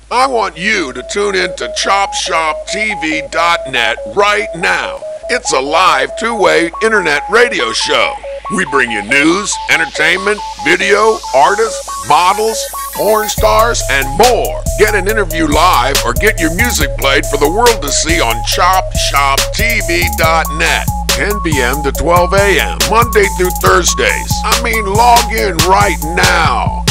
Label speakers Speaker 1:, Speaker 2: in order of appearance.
Speaker 1: I want you to tune in to ChopShopTV.net right now. It's a live two-way internet radio show. We bring you news, entertainment, video, artists, models, porn stars, and more. Get an interview live or get your music played for the world to see on ChopShopTV.net. 10 p.m. to 12 a.m. Monday through Thursdays. Log in right now.